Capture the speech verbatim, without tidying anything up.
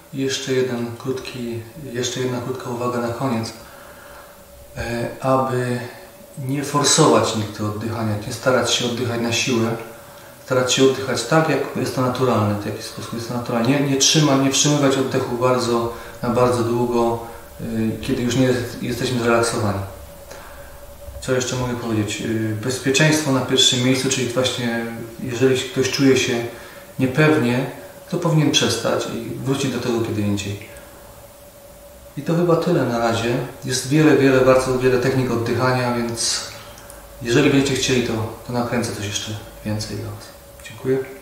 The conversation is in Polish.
Jeszcze jeden krótki, jeszcze jedna krótka uwaga na koniec. Aby nie forsować nigdy oddychania, nie starać się oddychać na siłę, starać się oddychać tak, jak jest to naturalne, w jaki sposób jest to naturalne. Nie, nie, trzyma, nie wstrzymywać oddechu bardzo, na bardzo długo, kiedy już nie jest, jesteśmy zrelaksowani. Co jeszcze mogę powiedzieć? Bezpieczeństwo na pierwszym miejscu, czyli właśnie jeżeli ktoś czuje się niepewnie, to powinien przestać i wrócić do tego kiedy indziej. I to chyba tyle na razie. Jest wiele, wiele, bardzo wiele technik oddychania, więc jeżeli będziecie chcieli, to, to nakręcę coś jeszcze więcej dla Was. Dziękuję.